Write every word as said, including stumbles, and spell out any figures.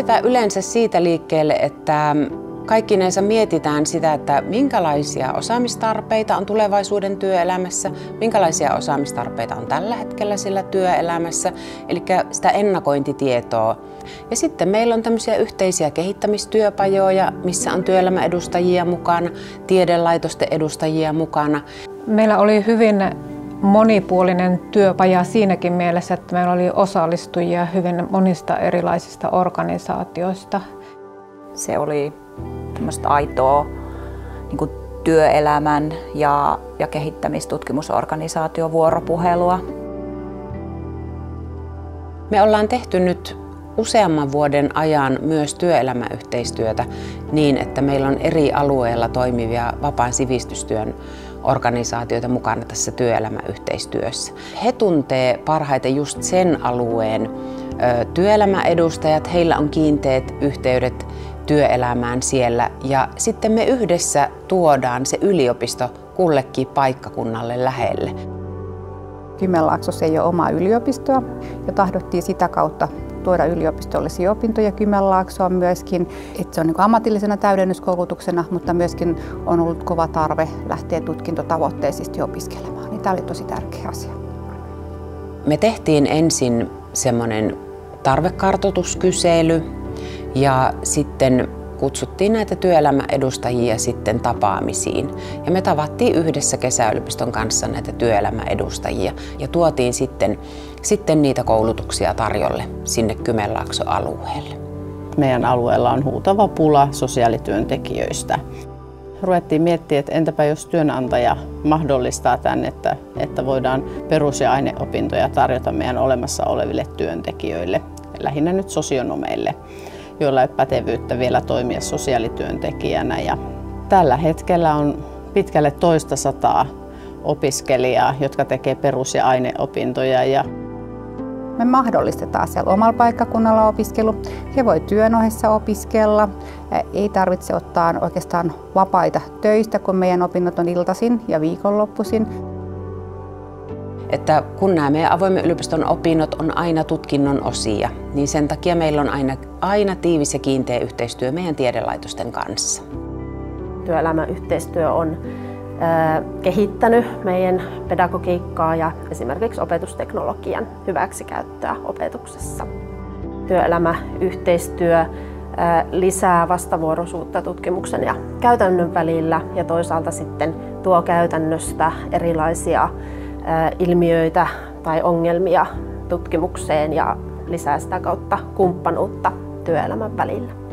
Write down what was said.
lähdetään yleensä siitä liikkeelle, että kaikkinensa mietitään sitä, että minkälaisia osaamistarpeita on tulevaisuuden työelämässä, minkälaisia osaamistarpeita on tällä hetkellä sillä työelämässä, eli sitä ennakointitietoa. Ja sitten meillä on tämmöisiä yhteisiä kehittämistyöpajoja, missä on työelämäedustajia mukana, tiedelaitosten edustajia mukana. Meillä oli hyvin monipuolinen työpaja siinäkin mielessä, että meillä oli osallistujia hyvin monista erilaisista organisaatioista. Se oli tämmöistä aitoa niin kuin työelämän ja, ja kehittämistutkimusorganisaation vuoropuhelua. Me ollaan tehty nyt useamman vuoden ajan myös työelämäyhteistyötä niin, että meillä on eri alueilla toimivia vapaan sivistystyön organisaatioita mukana tässä työelämäyhteistyössä. He tuntee parhaiten just sen alueen ö, työelämäedustajat, heillä on kiinteät yhteydet työelämään siellä ja sitten me yhdessä tuodaan se yliopisto kullekin paikkakunnalle lähelle. Kymenlaaksossa ei ole omaa yliopistoa ja tahdottiin sitä kautta tuoda yliopistollisia opintoja Kymenlaaksoon myöskin, että se on niin kuin ammatillisena täydennyskoulutuksena, mutta myöskin on ollut kova tarve lähteä tutkintotavoitteisesti opiskelemaan. Niin tämä oli tosi tärkeä asia. Me tehtiin ensin semmoinen tarvekartoituskysely ja sitten kutsuttiin näitä työelämäedustajia sitten tapaamisiin. Ja me tavattiin yhdessä Kesäyliopiston kanssa näitä työelämäedustajia ja tuotiin sitten, sitten niitä koulutuksia tarjolle sinne Kymenlaakson alueelle. Meidän alueella on huutava pula sosiaalityöntekijöistä. Ruvettiin miettimään, että entäpä jos työnantaja mahdollistaa tämän, että, että voidaan perus- ja aineopintoja tarjota meidän olemassa oleville työntekijöille, lähinnä nyt sosionomeille, joilla ei ole pätevyyttä vielä toimia sosiaalityöntekijänä. Ja tällä hetkellä on pitkälle toista sataa opiskelijaa, jotka tekee perus- ja aineopintoja. Ja me mahdollistetaan siellä omalla paikkakunnalla opiskelu. He voi työn ohessa opiskella. Ei tarvitse ottaa oikeastaan vapaita töistä, kun meidän opinnot on iltaisin ja viikonloppuisin. Että kun nämä meidän avoimen yliopiston opinnot on aina tutkinnon osia, niin sen takia meillä on aina, aina tiivis ja kiinteä yhteistyö meidän tiedelaitosten kanssa. Työelämäyhteistyö on äh, kehittänyt meidän pedagogiikkaa ja esimerkiksi opetusteknologian hyväksikäyttöä opetuksessa. Työelämäyhteistyö äh, lisää vastavuoroisuutta tutkimuksen ja käytännön välillä ja toisaalta sitten tuo käytännöstä erilaisia ilmiöitä tai ongelmia tutkimukseen ja lisää sitä kautta kumppanuutta työelämän välillä.